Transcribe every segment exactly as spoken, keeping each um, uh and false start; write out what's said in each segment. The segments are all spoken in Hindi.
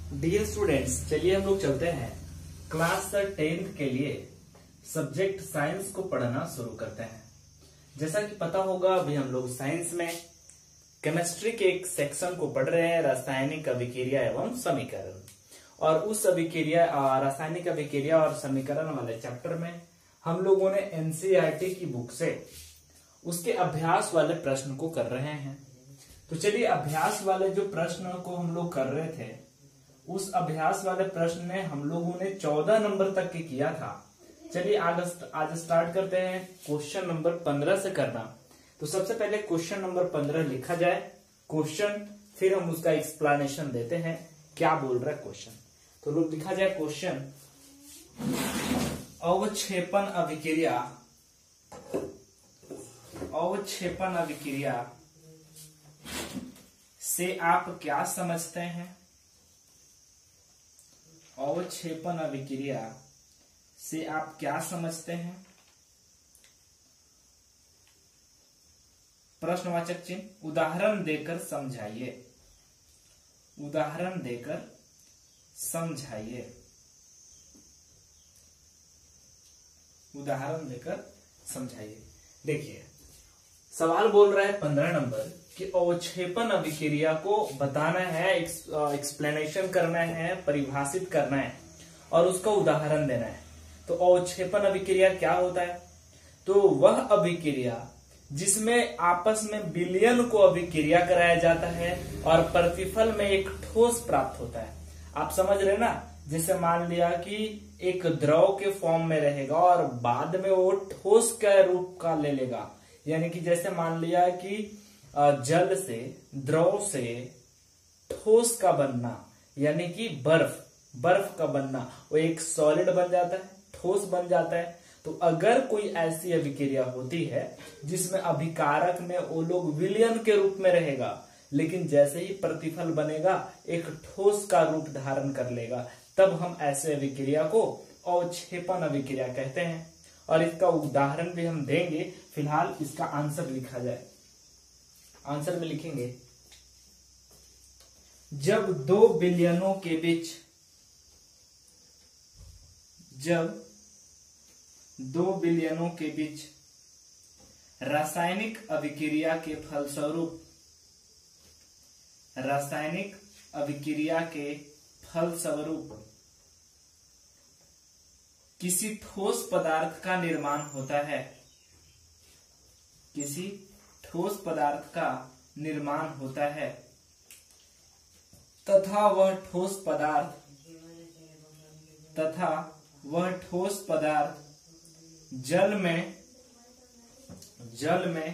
डियर स्टूडेंट्स, चलिए हम लोग चलते हैं क्लास टेंथ के लिए सब्जेक्ट साइंस को पढ़ना शुरू करते हैं। जैसा कि पता होगा, अभी हम लोग साइंस में केमिस्ट्री के एक सेक्शन को पढ़ रहे हैं, रासायनिक अभिक्रिया एवं समीकरण। और उस अभिक्रिया रासायनिक अभिक्रिया और समीकरण वाले चैप्टर में हम लोगों ने एनसीईआरटी की बुक से उसके अभ्यास वाले प्रश्न को कर रहे हैं। तो चलिए, अभ्यास वाले जो प्रश्न को हम लोग कर रहे थे, उस अभ्यास वाले प्रश्न में हम लोगों ने चौदह नंबर तक के किया था। चलिए आज आज स्टार्ट करते हैं क्वेश्चन नंबर पंद्रह से करना। तो सबसे पहले क्वेश्चन नंबर पंद्रह लिखा जाए क्वेश्चन, फिर हम उसका एक्सप्लेनेशन देते हैं क्या बोल रहा है क्वेश्चन। तो लोग लिखा जाए क्वेश्चन, अवक्षेपण अभिक्रिया अवक्षेपण अभिक्रिया से आप क्या समझते हैं? अवक्षेपण अभिक्रिया से आप क्या समझते हैं? प्रश्नवाचक चिन्ह, उदाहरण देकर समझाइए। उदाहरण देकर समझाइए। उदाहरण देकर समझाइए। देखिए, सवाल बोल रहा है पंद्रह नंबर कि अवक्षेपण अभिक्रिया को बताना है, एक्सप्लेनेशन करना है, परिभाषित करना है और उसका उदाहरण देना है। तो अवक्षेपण अभिक्रिया क्या होता है? तो वह अभिक्रिया जिसमें आपस में विलयन को अभिक्रिया कराया जाता है और प्रतिफल में एक ठोस प्राप्त होता है। आप समझ रहे ना? जैसे मान लिया कि एक द्रव के फॉर्म में रहेगा और बाद में वो ठोस के रूप का ले लेगा। यानी कि जैसे मान लिया कि जल से, द्रव से ठोस का बनना, यानी कि बर्फ बर्फ का बनना, वो एक सॉलिड बन जाता है, ठोस बन जाता है। तो अगर कोई ऐसी अभिक्रिया होती है जिसमें अभिकारक में वो लोग विलयन के रूप में रहेगा, लेकिन जैसे ही प्रतिफल बनेगा एक ठोस का रूप धारण कर लेगा, तब हम ऐसे अभिक्रिया को अवक्षेपण अभिक्रिया कहते हैं। और इसका उदाहरण भी हम देंगे। फिलहाल इसका आंसर लिखा जाए। आंसर में लिखेंगे, जब दो विलयनों के बीच जब दो विलयनों के बीच रासायनिक अभिक्रिया के फलस्वरूप रासायनिक अभिक्रिया के फलस्वरूप किसी ठोस पदार्थ का निर्माण होता है किसी ठोस पदार्थ का निर्माण होता है तथा वह ठोस पदार्थ तथा वह ठोस पदार्थ जल में जल में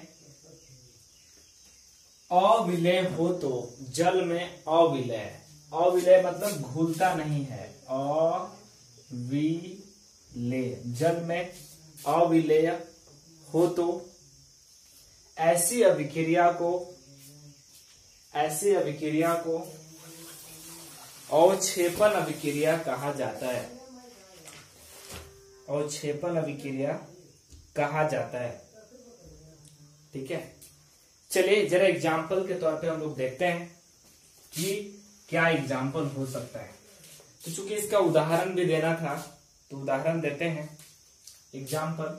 अविलय हो, तो जल में अविलय अविलय मतलब घुलता नहीं है, अविलय जल में अविलय हो तो ऐसी अभिक्रिया को ऐसी अभिक्रिया को अवक्षेपण अभिक्रिया कहा जाता है। अवक्षेपण अभिक्रिया कहा जाता है। ठीक है, चलिए जरा एग्जाम्पल के तौर पे हम लोग देखते हैं कि क्या एग्जाम्पल हो सकता है। तो चूंकि इसका उदाहरण भी देना था, तो उदाहरण देते हैं। Example,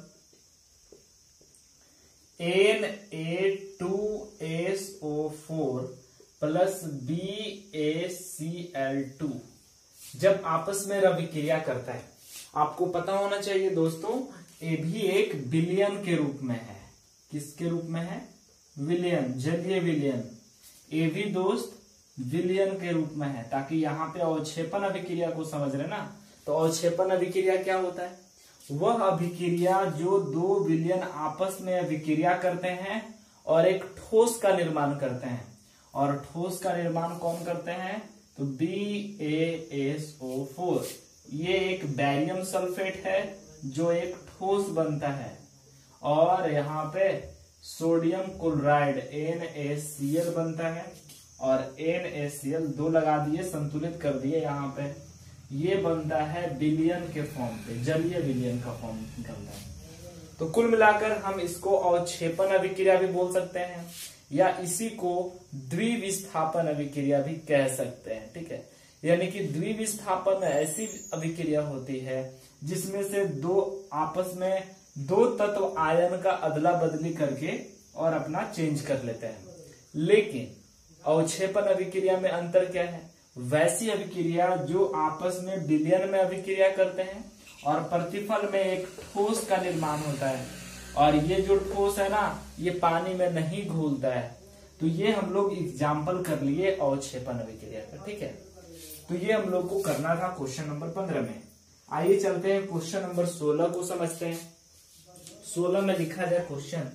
N A two S O four plus B A C L two जब आपस में अभिक्रिया करता है। आपको पता होना चाहिए दोस्तों, ये भी एक विलयन के रूप में है। किसके रूप में है? विलयन, जलीय विलयन। ये भी दोस्त विलयन के रूप में है, ताकि यहाँ पे अवक्षेपण अभिक्रिया को समझ रहे ना। तो अवक्षेपण अभिक्रिया क्या होता है? वह अभिक्रिया जो दो विलयन आपस में अभिक्रिया करते हैं और एक ठोस का निर्माण करते हैं। और ठोस का निर्माण कौन करते हैं? तो B A S O four, ये एक बैरियम सल्फेट है जो एक ठोस बनता है। और यहाँ पे sodium chloride N A C L बनता है और एन ए सी एल दो लगा दिए, संतुलित कर दिए। यहाँ पे ये बनता है विलयन के फॉर्म पे, जलीय विलयन का फॉर्म निकलता है। तो कुल मिलाकर हम इसको अवक्षेपण अभिक्रिया भी बोल सकते हैं, या इसी को द्विविस्थापन अभिक्रिया भी कह सकते हैं। ठीक है, यानी कि द्विविस्थापन ऐसी अभिक्रिया होती है जिसमें से दो आपस में दो तत्व आयन का अदला बदली करके और अपना चेंज कर लेते हैं। लेकिन अवक्षेपण अभिक्रिया में अंतर क्या है? वैसी अभिक्रिया जो आपस में विलयन में अभिक्रिया करते हैं और प्रतिफल में एक ठोस का निर्माण होता है, और ये जो ठोस है ना ये पानी में नहीं घुलता है। तो ये हम लोग एग्जाम्पल कर लिए अवक्षेपण अभिक्रिया का, ठीक है। तो ये हम लोग को करना था क्वेश्चन नंबर पंद्रह में। आइए चलते हैं क्वेश्चन नंबर सोलह को समझते हैं। सोलह में लिखा जाए क्वेश्चन,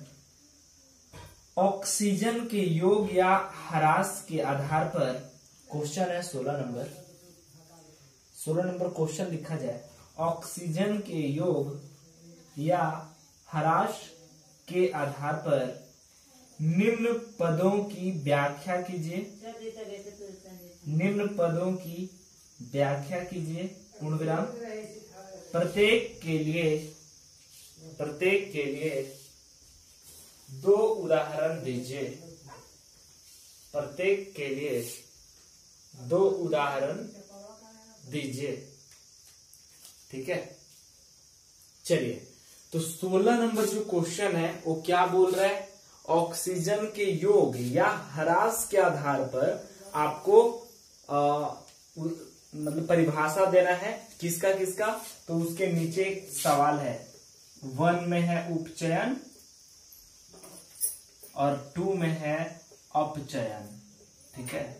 ऑक्सीजन के योग या ह्रास के आधार पर, क्वेश्चन है सोलह नंबर सोलह नंबर क्वेश्चन लिखा जाए, ऑक्सीजन के योग या ह्रास के आधार पर निम्न पदों की व्याख्या कीजिए। निम्न पदों की व्याख्या कीजिए, पूर्ण विराम। प्रत्येक के लिए प्रत्येक के लिए दो उदाहरण दीजिए। प्रत्येक के लिए दो उदाहरण दीजिए, ठीक है। चलिए, तो सोलह नंबर जो क्वेश्चन है वो क्या बोल रहा है? ऑक्सीजन के योग या ह्रास के आधार पर आपको आ, मतलब परिभाषा देना है। किसका किसका? तो उसके नीचे सवाल है, वन में है उपचयन और टू में है अपचयन, ठीक है।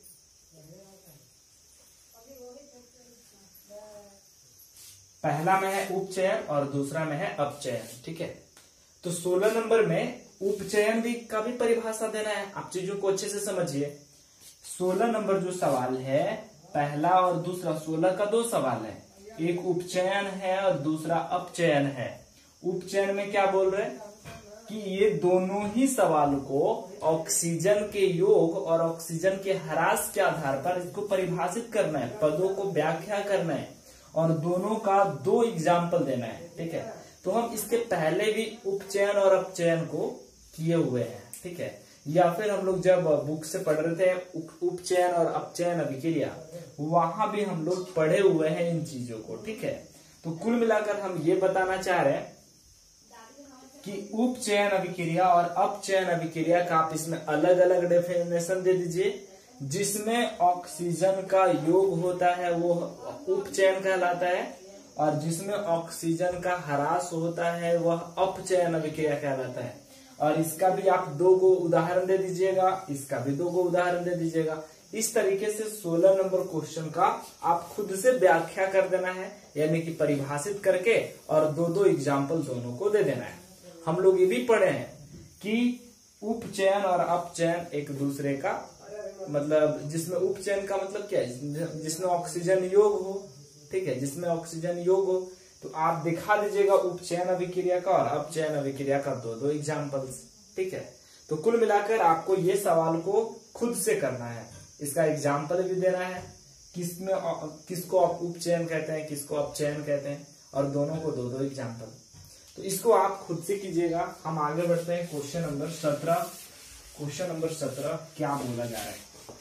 पहला में है उपचयन और दूसरा में है अपचयन, ठीक है। तो सोलह नंबर में उपचयन भी का भी परिभाषा देना है। आप चीजों को अच्छे से समझिए। सोलह नंबर जो सवाल है, पहला और दूसरा, सोलह का दो सवाल है, एक उपचयन है और दूसरा अपचयन है। उपचयन में क्या बोल रहे हैं कि ये दोनों ही सवाल को ऑक्सीजन के योग और ऑक्सीजन के ह्रास के आधार पर इसको परिभाषित करना है, पदों को व्याख्या करना है और दोनों का दो एग्जाम्पल देना है, ठीक है। तो हम इसके पहले भी उपचयन और अपचयन को किए हुए हैं, ठीक है। या फिर हम लोग जब बुक से पढ़ रहे थे उपचयन और अपचयन अभिक्रिया, वहां भी हम लोग पढ़े हुए हैं इन चीजों को, ठीक है। तो कुल मिलाकर हम ये बताना चाह रहे हैं कि उपचयन अभिक्रिया और अपचयन अभिक्रिया का आप इसमें अलग अलग डेफिनेशन दे दीजिए। जिसमें ऑक्सीजन का योग होता है वो उपचयन कहलाता है, और जिसमें ऑक्सीजन का ह्रास होता है वह अपचयन अभिक्रिया कहलाता है। और इसका भी आप दो गो उदाहरण दे दीजिएगा, इसका भी दो गो उदाहरण दे दीजिएगा। इस तरीके से सोलह नंबर क्वेश्चन का आप खुद से व्याख्या कर देना है, यानी कि परिभाषित करके, और दो दो एग्जाम्पल दोनों को दे देना है। हम लोग ये भी पढ़े हैं कि उपचयन और अपचयन एक दूसरे का मतलब, जिसमें उपचयन का मतलब क्या है? जिसमें ऑक्सीजन योग हो, ठीक है, जिसमें ऑक्सीजन योग हो। तो आप दिखा दीजिएगा उपचयन अभिक्रिया का और अपचयन अभिक्रिया का दो दो एग्जाम्पल्स, ठीक है। तो कुल मिलाकर आपको ये सवाल को खुद से करना है, इसका एग्जाम्पल भी देना है, किसमें किसको आप उपचयन कहते हैं, किसको अपचयन कहते हैं, और दोनों को दो दो एग्जाम्पल। तो इसको आप खुद से कीजिएगा। हम आगे बढ़ते हैं क्वेश्चन नंबर सत्रह। क्वेश्चन नंबर सत्रह क्या बोला जा रहा है?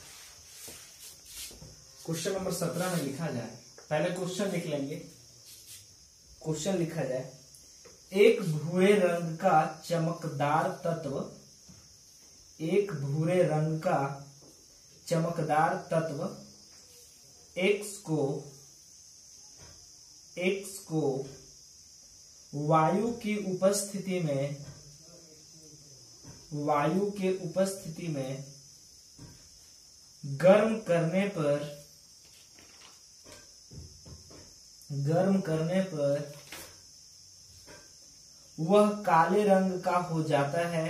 क्वेश्चन नंबर सत्रह में लिखा जाए, पहले क्वेश्चन लिख लेंगे। क्वेश्चन लिखा जाए, एक भूरे रंग का चमकदार तत्व, एक भूरे रंग का चमकदार तत्व एक्स को एक्स को वायु की उपस्थिति में वायु के उपस्थिति में गर्म करने पर गर्म करने पर वह काले रंग का हो जाता है।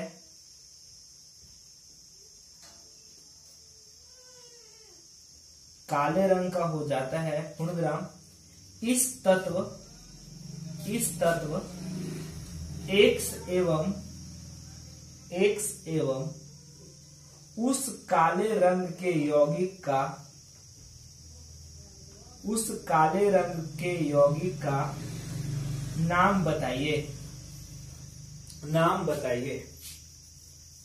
काले रंग का हो जाता है पूर्ण विराम। इस तत्व इस तत्व एक्स एवं एक्स एवं उस काले रंग के यौगिक का उस काले रंग के यौगिक का नाम बताइए। नाम बताइए।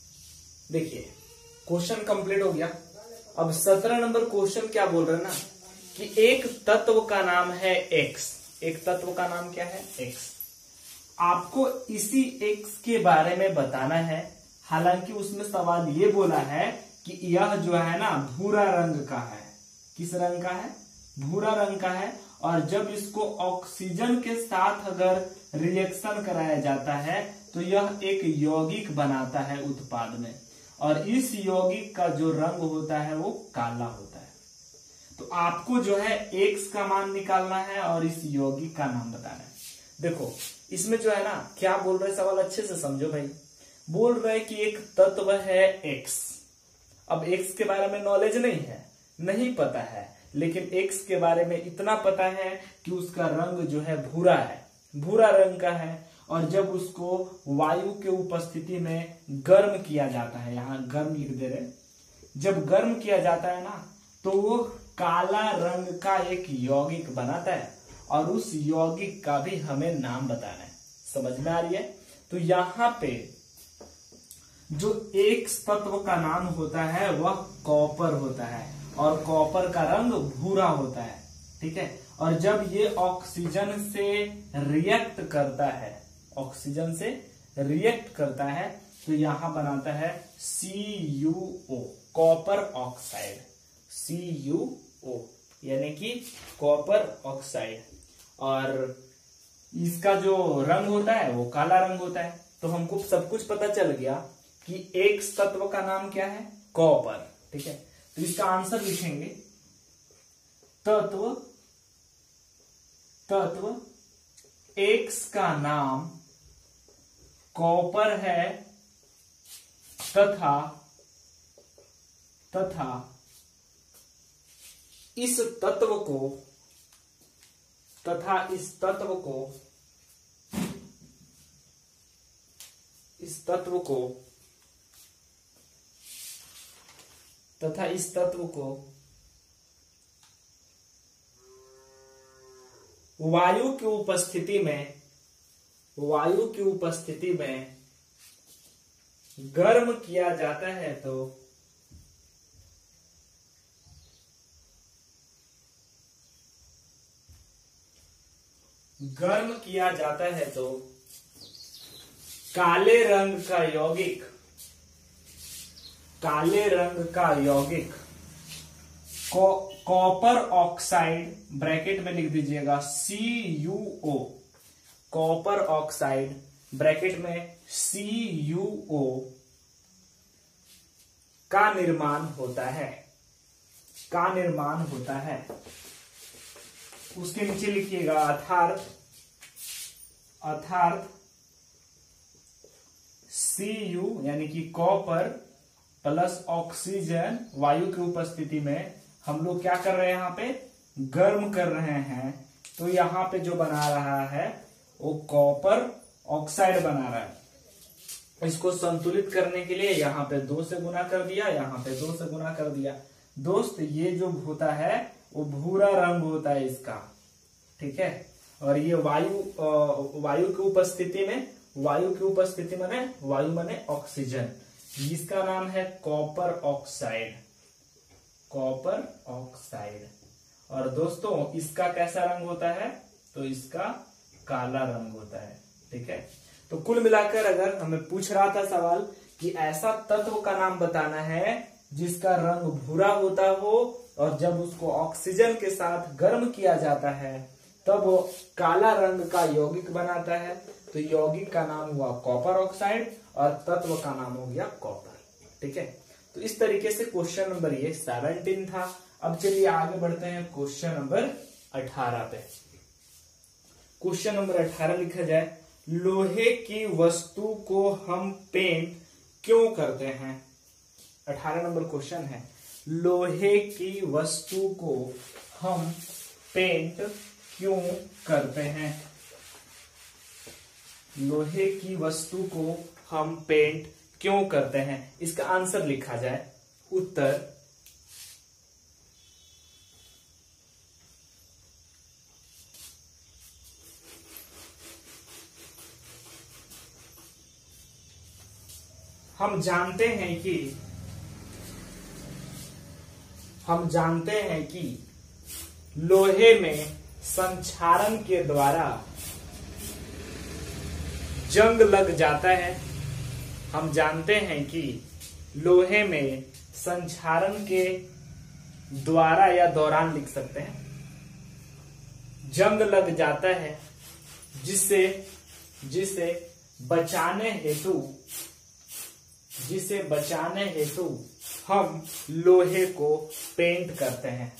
देखिए क्वेश्चन कंप्लीट हो गया। अब सत्रह नंबर क्वेश्चन क्या बोल रहे हैं ना कि एक तत्व का नाम है एक्स। एक तत्व का नाम क्या है? एक्स। आपको इसी एक्स के बारे में बताना है। हालांकि उसमें सवाल ये बोला है कि यह जो है ना भूरा रंग का है। किस रंग का है? भूरा रंग का है। और जब इसको ऑक्सीजन के साथ अगर रिएक्शन कराया जाता है तो यह एक यौगिक बनाता है उत्पाद में, और इस यौगिक का जो रंग होता है वो काला होता है। तो आपको जो है एक्स का मान निकालना है और इस यौगिक का नाम बताना है। देखो इसमें जो है ना क्या बोल रहे, सवाल अच्छे से समझो भाई। बोल रहे कि एक तत्व है एक्स। अब एक्स के बारे में नॉलेज नहीं है, नहीं पता है, लेकिन एक्स के बारे में इतना पता है कि उसका रंग जो है भूरा है, भूरा रंग का है। और जब उसको वायु के उपस्थिति में गर्म किया जाता है, यहाँ गर्म लिख दे रहे, जब गर्म किया जाता है ना तो वो काला रंग का एक यौगिक बनाता है, और उस यौगिक का भी हमें नाम बताना है। समझ में आ रही है? तो यहाँ पे जो एक तत्व का नाम होता है वह कॉपर होता है, और कॉपर का रंग भूरा होता है। ठीक है। और जब ये ऑक्सीजन से रिएक्ट करता है, ऑक्सीजन से रिएक्ट करता है तो यहां बनाता है C U O, copper oxide. C U O यानी कि कॉपर ऑक्साइड। और इसका जो रंग होता है वो काला रंग होता है। तो हमको सब कुछ पता चल गया कि एक तत्व का नाम क्या है? कॉपर। ठीक है। तो इसका आंसर लिखेंगे तत्व तत्व एक्स का नाम कॉपर है तथा तथा इस तत्व को तथा इस तत्व को इस तत्व को तथा इस तत्व को वायु की उपस्थिति में वायु की उपस्थिति में गर्म किया जाता है तो गर्म किया जाता है तो काले रंग का यौगिक काले रंग का यौगिक कॉपर ऑक्साइड, ब्रैकेट में लिख दीजिएगा C U O, copper oxide bracket में सी यू ओ का निर्माण होता है का निर्माण होता है। उसके नीचे लिखिएगा अर्थात अर्थात सी यू यानी कि कॉपर प्लस ऑक्सीजन वायु की उपस्थिति में हम लोग क्या कर रहे हैं, यहाँ पे गर्म कर रहे हैं। तो यहाँ पे जो बना रहा है वो कॉपर ऑक्साइड बना रहा है। इसको संतुलित करने के लिए यहाँ पे दो से गुना कर दिया, यहाँ पे दो से गुना कर दिया। दोस्त ये जो होता है वो भूरा रंग होता है इसका। ठीक है। और ये वायु वायु की उपस्थिति में वायु की उपस्थिति माने वायु माने ऑक्सीजन, इसका नाम है कॉपर ऑक्साइड कॉपर ऑक्साइड। और दोस्तों इसका कैसा रंग होता है? तो इसका काला रंग होता है। ठीक है। तो कुल मिलाकर अगर हमें पूछ रहा था सवाल कि ऐसा तत्व का नाम बताना है जिसका रंग भूरा होता हो और जब उसको ऑक्सीजन के साथ गर्म किया जाता है तब वो काला रंग का यौगिक बनाता है, तो यौगिक का नाम हुआ कॉपर ऑक्साइड और तत्व का नाम हो गया कॉपर। ठीक है। तो इस तरीके से क्वेश्चन नंबर ये सेवनटीन था। अब चलिए आगे बढ़ते हैं क्वेश्चन नंबर अठारह पे। क्वेश्चन नंबर अठारह लिखा जाए, लोहे की वस्तु को हम पेंट क्यों करते हैं? अठारह नंबर क्वेश्चन है, लोहे की वस्तु को हम पेंट क्यों करते हैं? लोहे की वस्तु को हम पेंट क्यों करते हैं? इसका आंसर लिखा जाए, उत्तर हम जानते हैं कि हम जानते हैं कि लोहे में संक्षारण के द्वारा जंग लग जाता है। हम जानते हैं कि लोहे में संक्षारण के द्वारा या दौरान लिख सकते हैं, जंग लग जाता है, जिससे जिसे बचाने हेतु जिसे बचाने हेतु हम लोहे को पेंट करते हैं।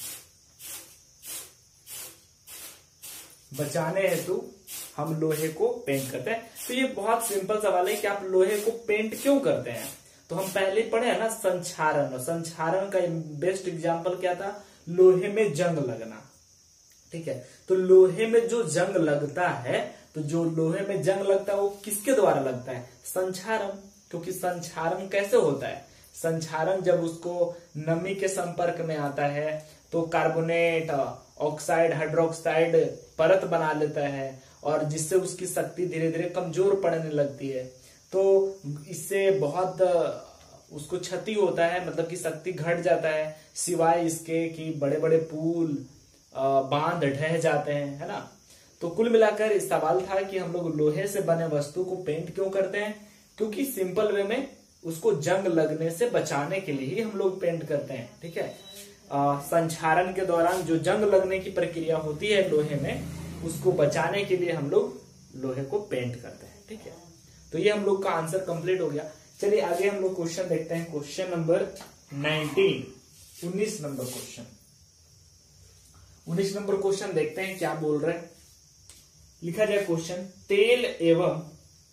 बचाने हेतु हम लोहे को पेंट करते हैं। तो ये बहुत सिंपल सवाल है कि आप लोहे को पेंट क्यों करते हैं। तो हम पहले पढ़े हैं ना संक्षारण। संक्षारण का बेस्ट एग्जांपल क्या था, लोहे में जंग लगना। ठीक है, तो लोहे में जो जंग लगता है, तो जो लोहे में जंग लगता है वो किसके द्वारा लगता है, संक्षारण। क्योंकि संक्षारण कैसे होता है, संक्षारण जब उसको नमी के संपर्क में आता है तो कार्बोनेट, ऑक्साइड, हाइड्रोक्साइड परत बना लेता है और जिससे उसकी शक्ति धीरे धीरे कमजोर पड़ने लगती है। तो इससे बहुत उसको क्षति होता है, मतलब कि शक्ति घट जाता है, सिवाय इसके कि बड़े बड़े पुल बांध ढह जाते हैं, है ना। तो कुल मिलाकर इस सवाल था कि हम लोग लोहे से बने वस्तु को पेंट क्यों करते हैं, क्योंकि सिंपल वे में उसको जंग लगने से बचाने के लिए ही हम लोग पेंट करते हैं। ठीक है, संक्षारण के दौरान जो जंग लगने की प्रक्रिया होती है लोहे में, उसको बचाने के लिए हम लोग लोहे को पेंट करते हैं। ठीक है, तो ये हम लोग का आंसर कंप्लीट हो गया। चलिए आगे हम लोग क्वेश्चन देखते हैं। क्वेश्चन नंबर नाइनटीन, उन्नीस नंबर क्वेश्चन उन्नीस नंबर क्वेश्चन देखते हैं क्या बोल रहे हैं। लिखा जाए क्वेश्चन, तेल एवं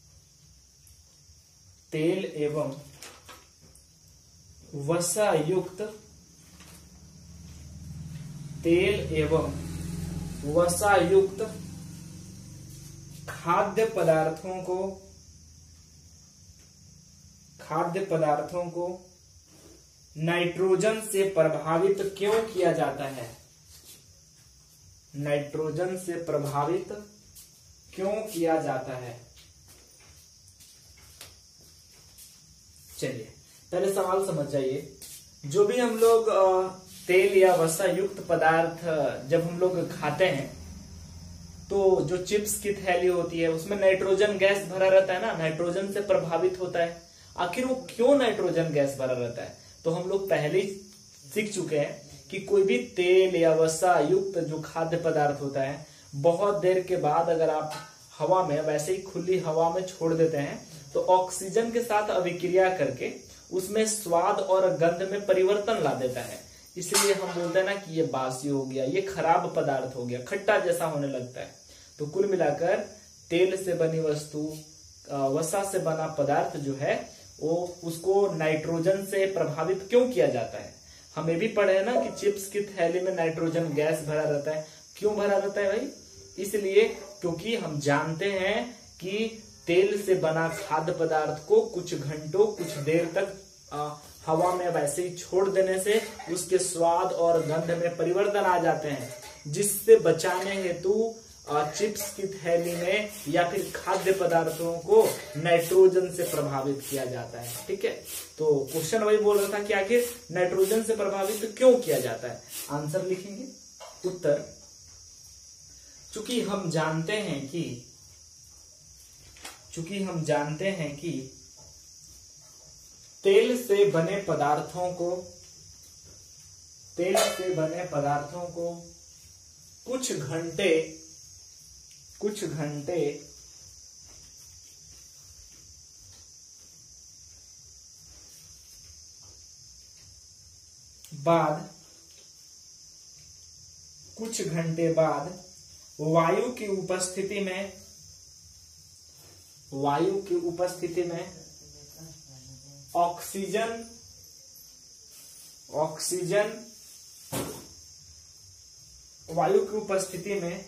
तेल एवं वसा युक्त तेल एवं वसा युक्त खाद्य पदार्थों को खाद्य पदार्थों को नाइट्रोजन से प्रभावित क्यों किया जाता है। नाइट्रोजन से प्रभावित क्यों किया जाता है। चलिए पहले सवाल समझ जाइए। जो भी हम लोग तेल या वसा युक्त पदार्थ जब हम लोग खाते हैं, तो जो चिप्स की थैली होती है उसमें नाइट्रोजन गैस भरा रहता है ना, नाइट्रोजन से प्रभावित होता है। आखिर वो क्यों नाइट्रोजन गैस भरा रहता है, तो हम लोग पहले ही सीख चुके हैं कि कोई भी तेल या वसा युक्त जो खाद्य पदार्थ होता है, बहुत देर के बाद अगर आप हवा में, वैसे ही खुली हवा में छोड़ देते हैं, तो ऑक्सीजन के साथ अभिक्रिया करके उसमें स्वाद और गंध में परिवर्तन ला देता है। इसलिए हम बोलते हैं ना कि ये बासी हो गया, ये खराब पदार्थ हो गया, खट्टा जैसा होने लगता है। तो कुल मिलाकर तेल से बनी वस्तु, वसा से बना पदार्थ जो है, वो उसको नाइट्रोजन से प्रभावित क्यों किया जाता है। हम ये भी पढ़े हैं ना कि चिप्स की थैली में नाइट्रोजन गैस भरा रहता है। क्यों भरा रहता है भाई, इसलिए क्योंकि हम जानते हैं कि तेल से बना खाद्य पदार्थ को कुछ घंटों, कुछ देर तक आ, हवा में वैसे ही छोड़ देने से उसके स्वाद और गंध में परिवर्तन आ जाते हैं, जिससे बचाने हेतु चिप्स की थैली में या फिर खाद्य पदार्थों को नाइट्रोजन से प्रभावित किया जाता है। ठीक है, तो क्वेश्चन वही बोल रहा था कि आखिर नाइट्रोजन से प्रभावित क्यों किया जाता है। आंसर लिखेंगे, उत्तर, चूंकि हम जानते हैं कि चूंकि हम जानते हैं कि तेल से बने पदार्थों को तेल से बने पदार्थों को कुछ घंटे कुछ घंटे बाद कुछ घंटे बाद वायु की उपस्थिति में वायु की उपस्थिति में ऑक्सीजन ऑक्सीजन वायु की उपस्थिति में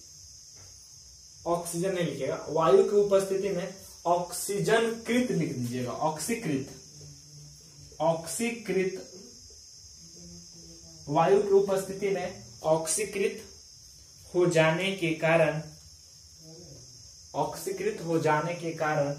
ऑक्सीजन नहीं लिखेगा, वायु की उपस्थिति में ऑक्सीजन कृत लिख दीजिएगा, ऑक्सीकृत ऑक्सीकृत वायु की उपस्थिति में ऑक्सीकृत हो जाने के कारण ऑक्सीकृत हो जाने के कारण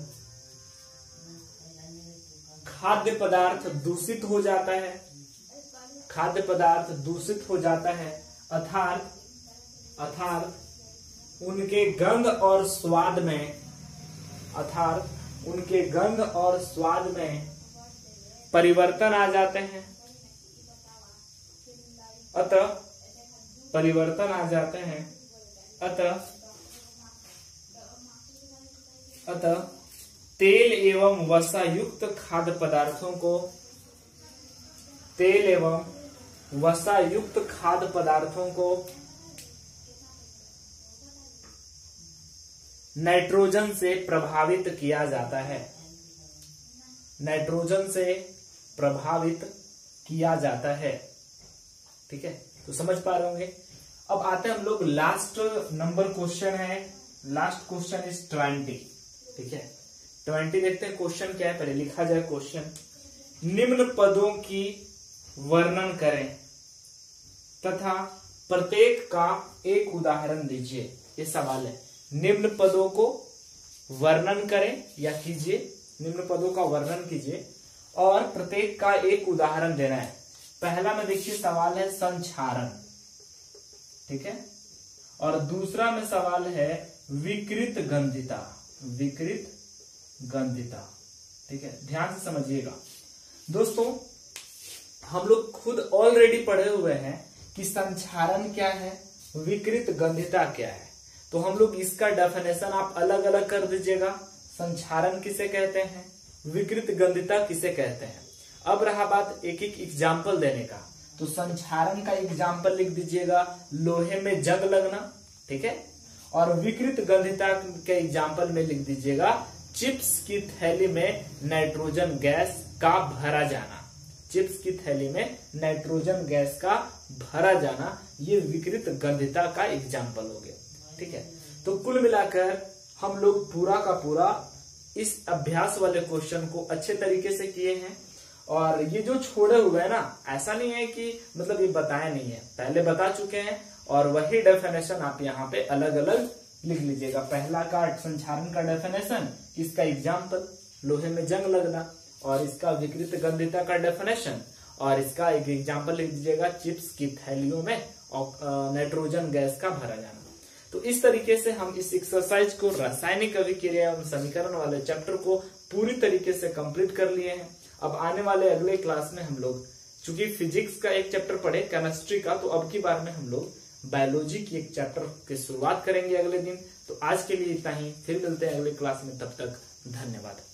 खाद्य पदार्थ दूषित हो जाता है खाद्य पदार्थ दूषित हो जाता है अर्थात अर्थात उनके गंध और स्वाद में अर्थात उनके गंध और स्वाद में परिवर्तन आ जाते हैं। अतः परिवर्तन आ जाते हैं अतः अतः तेल एवं वसा युक्त खाद्य पदार्थों को तेल एवं वसा युक्त खाद्य पदार्थों को नाइट्रोजन से प्रभावित किया जाता है। नाइट्रोजन से प्रभावित किया जाता है। ठीक है, तो समझ पा रहे होंगे। अब आते हैं हम लोग लास्ट नंबर क्वेश्चन है। Last question is twenty. ठीक है, ट्वेंटी देखते हैं क्वेश्चन क्या है। पहले लिखा जाए क्वेश्चन। निम्न पदों की वर्णन करें तथा प्रत्येक का एक उदाहरण दीजिए। ये सवाल है। निम्न पदों को वर्णन करें या कीजिए, निम्न पदों का वर्णन कीजिए और प्रत्येक का एक उदाहरण देना है। पहला में देखिए सवाल है संक्षारण। ठीक है, और दूसरा में सवाल है विकृत गंधिता। विकृत गंधिता। ठीक है, ध्यान से समझिएगा दोस्तों। हम लोग खुद ऑलरेडी पढ़े हुए हैं कि संक्षारण क्या है, विकृत गंधिता क्या है। तो हम लोग इसका डेफिनेशन आप अलग अलग कर दीजिएगा। संक्षारण किसे कहते हैं, विकृत गंधिता किसे कहते हैं। अब रहा बात एक एक एग्जाम्पल देने का। तो संक्षारण का एग्जाम्पल लिख दीजिएगा, लोहे में जंग लगना। ठीक है, और विकृत गंधिता के एग्जाम्पल में लिख दीजिएगा चिप्स की थैली में नाइट्रोजन गैस का भरा जाना। चिप्स की थैली में नाइट्रोजन गैस का भरा जाना, ये विकृत गंधिता का एग्जाम्पल हो गया। ठीक है, तो कुल मिलाकर हम लोग पूरा का पूरा इस अभ्यास वाले क्वेश्चन को अच्छे तरीके से किए हैं। और ये जो छोड़े हुए है ना, ऐसा नहीं है कि मतलब ये बताया नहीं है, पहले बता चुके हैं। और वही डेफिनेशन आप यहाँ पे अलग अलग लिख लीजिएगा। पहला का संक्षारण का डेफिनेशन, इसका एग्जाम्पल लोहे में जंग लगना, और इसका विकृत गंधिता का डेफिनेशन, और इसका एक एग्जाम्पल लिख दीजिएगा चिप्स की थैलियों में नाइट्रोजन गैस का भरा जाना। तो इस तरीके से हम इस एक्सरसाइज को रासायनिक अभिक्रिया एवं समीकरण वाले चैप्टर को पूरी तरीके से कंप्लीट कर लिए हैं। अब आने वाले अगले क्लास में हम लोग, चूंकि फिजिक्स का एक चैप्टर पढ़े, केमिस्ट्री का, तो अब की बार में हम लोग बायोलॉजी की एक चैप्टर की शुरुआत करेंगे अगले दिन। तो आज के लिए इतना ही, फिर मिलते हैं अगले क्लास में, तब तक धन्यवाद।